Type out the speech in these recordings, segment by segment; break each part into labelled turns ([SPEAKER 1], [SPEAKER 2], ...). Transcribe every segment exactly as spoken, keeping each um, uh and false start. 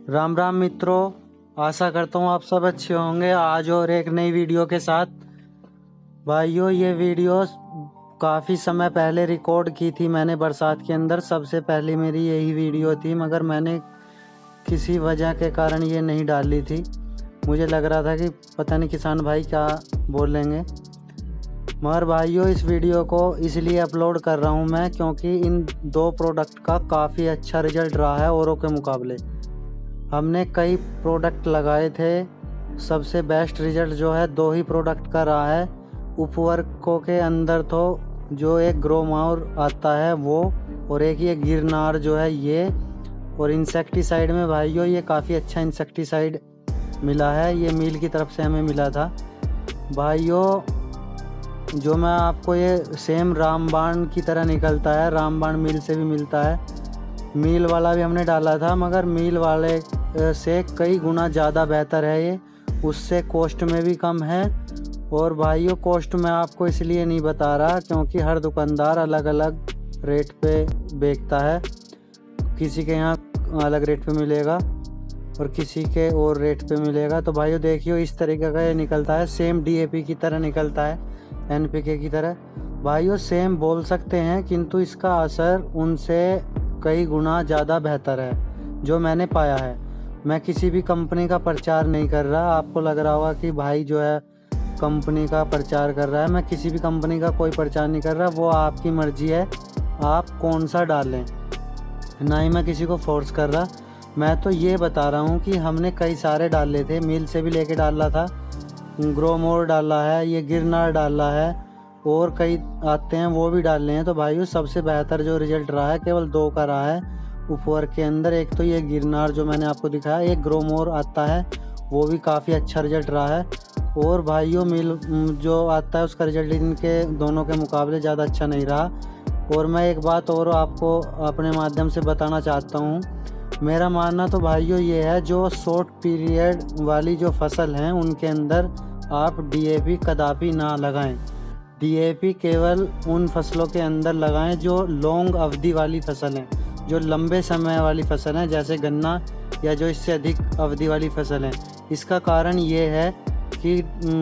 [SPEAKER 1] राम राम मित्रों, आशा करता हूँ आप सब अच्छे होंगे। आज और एक नई वीडियो के साथ। भाइयों, ये वीडियो काफ़ी समय पहले रिकॉर्ड की थी मैंने बरसात के अंदर। सबसे पहली मेरी यही वीडियो थी, मगर मैंने किसी वजह के कारण ये नहीं डाली थी। मुझे लग रहा था कि पता नहीं किसान भाई क्या बोलेंगे। मगर भाइयों, इस वीडियो को इसलिए अपलोड कर रहा हूँ मैं क्योंकि इन दो प्रोडक्ट का काफ़ी अच्छा रिजल्ट रहा है औरों के मुकाबले। हमने कई प्रोडक्ट लगाए थे, सबसे बेस्ट रिजल्ट जो है दो ही प्रोडक्ट का रहा है। उपवर्गों के अंदर तो जो एक ग्रोमोर आता है वो, और एक ये गिरनार जो है ये। और इंसेक्टिसाइड में भाइयों ये काफ़ी अच्छा इंसेक्टिसाइड मिला है, ये मील की तरफ से हमें मिला था। भाइयों, जो मैं आपको ये सेम रामबाण की तरह निकलता है, रामबाण मील से भी मिलता है। मील वाला भी हमने डाला था, मगर मील वाले से कई गुना ज़्यादा बेहतर है ये, उससे कॉस्ट में भी कम है। और भाइयों, कॉस्ट मैं आपको इसलिए नहीं बता रहा क्योंकि हर दुकानदार अलग अलग रेट पे बेचता है। किसी के यहाँ अलग रेट पे मिलेगा और किसी के और रेट पे मिलेगा। तो भाइयों देखियो, इस तरीके का ये निकलता है, सेम डीएपी की तरह निकलता है, एनपीके की तरह। भाइयों सेम बोल सकते हैं, किंतु इसका असर उनसे कई गुना ज़्यादा बेहतर है जो मैंने पाया है। मैं किसी भी कंपनी का प्रचार नहीं कर रहा। आपको लग रहा होगा कि भाई जो है कंपनी का प्रचार कर रहा है। मैं किसी भी कंपनी का कोई प्रचार नहीं कर रहा, वो आपकी मर्जी है आप कौन सा डालें, ना ही मैं किसी को फोर्स कर रहा। मैं तो ये बता रहा हूँ कि हमने कई सारे डाले थे, मील से भी लेके डाला था, ग्रोमोर डाला है, ये गिरनार डाला है, और कई आते हैं वो भी डाल रहे हैं। तो भाइयों सबसे बेहतर जो रिजल्ट रहा है केवल दो का रहा है उपवर्ग के अंदर। एक तो ये गिरनार जो मैंने आपको दिखाया, एक ग्रोमोर आता है, वो भी काफ़ी अच्छा रिजल्ट रहा है। और भाइयों मील जो आता है उसका रिजल्ट इनके दोनों के मुकाबले ज़्यादा अच्छा नहीं रहा। और मैं एक बात और आपको अपने माध्यम से बताना चाहता हूँ। मेरा मानना तो भाइयों ये है, जो शॉर्ट पीरियड वाली जो फसल हैं उनके अंदर आप डीएपी कदापि ना लगाएं। डीएपी केवल उन फसलों के अंदर लगाएं जो लॉन्ग अवधि वाली फसल हैं, जो लंबे समय वाली फसल हैं, जैसे गन्ना, या जो इससे अधिक अवधि वाली फसल हैं। इसका कारण ये है कि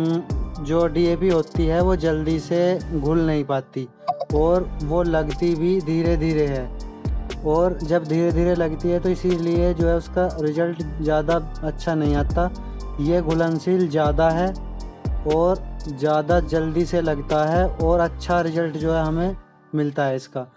[SPEAKER 1] जो डीएपी होती है वो जल्दी से घुल नहीं पाती और वो लगती भी धीरे धीरे है। और जब धीरे धीरे लगती है तो इसीलिए जो है उसका रिजल्ट ज़्यादा अच्छा नहीं आता। ये घुलनशील ज़्यादा है और ज़्यादा जल्दी से लगता है और अच्छा रिजल्ट जो है हमें मिलता है इसका।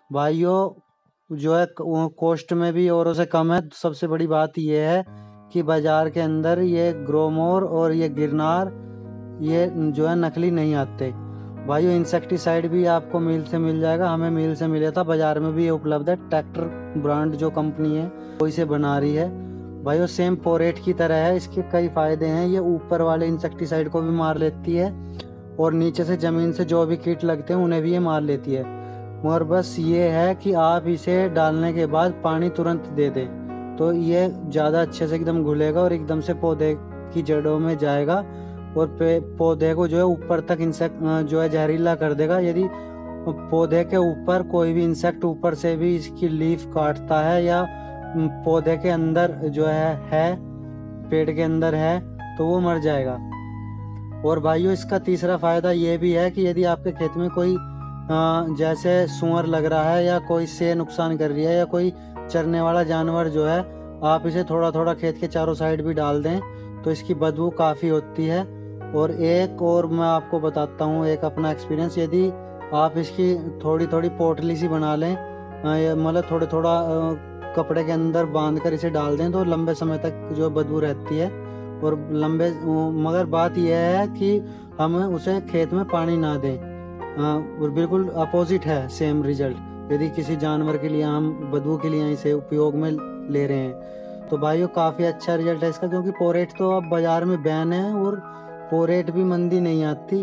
[SPEAKER 1] भाइयों जो है कॉस्ट में भी औरों से कम है। सबसे बड़ी बात ये है कि बाज़ार के अंदर ये ग्रोमोर और ये गिरनार ये जो है नकली नहीं आते। भाइयों इंसेक्टिसाइड भी आपको मील से मिल जाएगा, हमें मील से मिला था, बाज़ार में भी ये उपलब्ध है। ट्रैक्टर ब्रांड जो कंपनी है वो इसे बना रही है। भाइयों सेम पोरेट की तरह है, इसके कई फ़ायदे हैं। ये ऊपर वाले इंसेक्टिसाइड को भी मार लेती है और नीचे से ज़मीन से जो भी कीट लगते हैं उन्हें भी ये मार लेती है। मगर बस ये है कि आप इसे डालने के बाद पानी तुरंत दे दें तो ये ज़्यादा अच्छे से एकदम घुलेगा और एकदम से पौधे की जड़ों में जाएगा और पौधे को जो है ऊपर तक इंसेक्ट जो है जहरीला कर देगा। यदि पौधे के ऊपर कोई भी इंसेक्ट ऊपर से भी इसकी लीफ काटता है या पौधे के अंदर जो है है पेड़ के अंदर है तो वो मर जाएगा। और भाइयों इसका तीसरा फायदा ये भी है कि यदि आपके खेत में कोई जैसे सुअर लग रहा है या कोई से नुकसान कर रही है या कोई चरने वाला जानवर जो है, आप इसे थोड़ा थोड़ा खेत के चारों साइड भी डाल दें तो इसकी बदबू काफ़ी होती है। और एक और मैं आपको बताता हूँ एक अपना एक्सपीरियंस। यदि आप इसकी थोड़ी थोड़ी पोटली सी बना लें, मतलब थोड़ा थोड़ा कपड़े के अंदर बांध कर इसे डाल दें तो लंबे समय तक जो बदबू रहती है। और लंबे मगर बात यह है कि हम उसे खेत में पानी ना दें। और बिल्कुल अपोजिट है सेम रिजल्ट। यदि किसी जानवर के लिए हम बदबू के लिए इसे उपयोग में ले रहे हैं तो भाइयों काफ़ी अच्छा रिजल्ट है इसका, क्योंकि पोरेट तो अब बाज़ार में बैन है और पोरेट भी मंदी नहीं आती।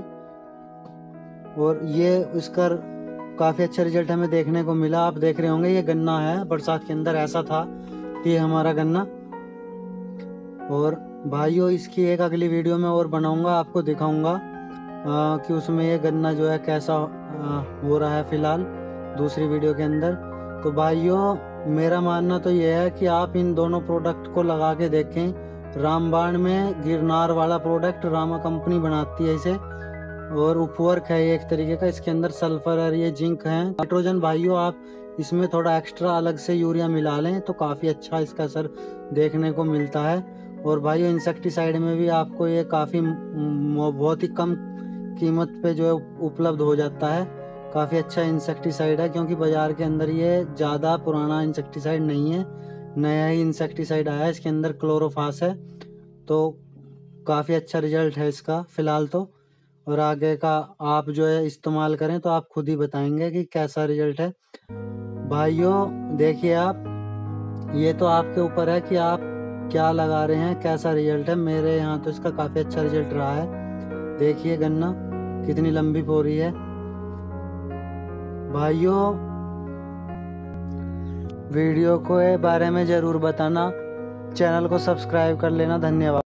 [SPEAKER 1] और ये इसका काफ़ी अच्छा रिजल्ट हमें देखने को मिला। आप देख रहे होंगे ये गन्ना है, बरसात के अंदर ऐसा था कि हमारा गन्ना। और भाइयों इसकी एक अगली वीडियो में और बनाऊंगा, आपको दिखाऊंगा कि उसमें ये गन्ना जो है कैसा आ, हो रहा है फ़िलहाल दूसरी वीडियो के अंदर। तो भाइयों मेरा मानना तो ये है कि आप इन दोनों प्रोडक्ट को लगा के देखें। रामबाण में गिरनार वाला प्रोडक्ट रामा कंपनी बनाती है इसे, और उपवर्क है ये एक तरीके का। इसके अंदर सल्फर और ये जिंक है। नाइट्रोजन भाइयों आप इसमें थोड़ा एक्स्ट्रा अलग से यूरिया मिला लें तो काफ़ी अच्छा इसका असर देखने को मिलता है। और भाइयों इंसेक्टिसाइड में भी आपको ये काफ़ी बहुत ही कम कीमत पे जो है उपलब्ध हो जाता है। काफ़ी अच्छा इंसेक्टिसाइड है, क्योंकि बाज़ार के अंदर ये ज़्यादा पुराना इंसेक्टिसाइड नहीं है, नया ही इंसेक्टिसाइड आया है। इसके अंदर क्लोरोफास है, तो काफ़ी अच्छा रिजल्ट है इसका फ़िलहाल तो। और आगे का आप जो है इस्तेमाल करें तो आप खुद ही बताएंगे कि कैसा रिजल्ट है। भाइयों देखिए, आप ये तो आपके ऊपर है कि आप क्या लगा रहे हैं, कैसा रिजल्ट है। मेरे यहाँ तो इसका काफ़ी अच्छा रिजल्ट रहा है। देखिए गन्ना कितनी लंबी पोरी है। भाइयों वीडियो को बारे में ज़रूर बताना, चैनल को सब्सक्राइब कर लेना। धन्यवाद।